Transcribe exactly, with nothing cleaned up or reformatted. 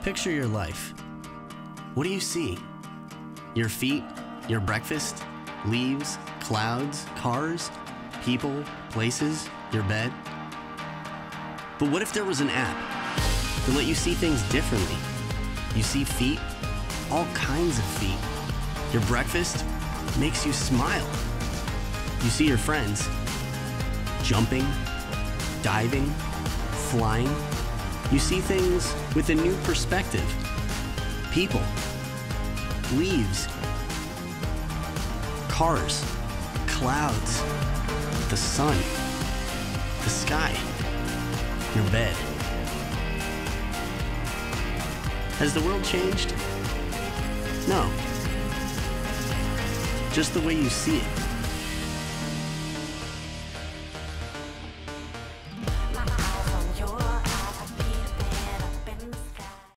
Picture your life. What do you see? Your feet, your breakfast, leaves, clouds, cars, people, places, your bed. But what if there was an app that let you see things differently? You see feet, all kinds of feet. Your breakfast makes you smile. You see your friends jumping, diving, flying. You see things with a new perspective. People, leaves, cars, clouds, the sun, the sky, your bed. Has the world changed? No. Just the way you see it.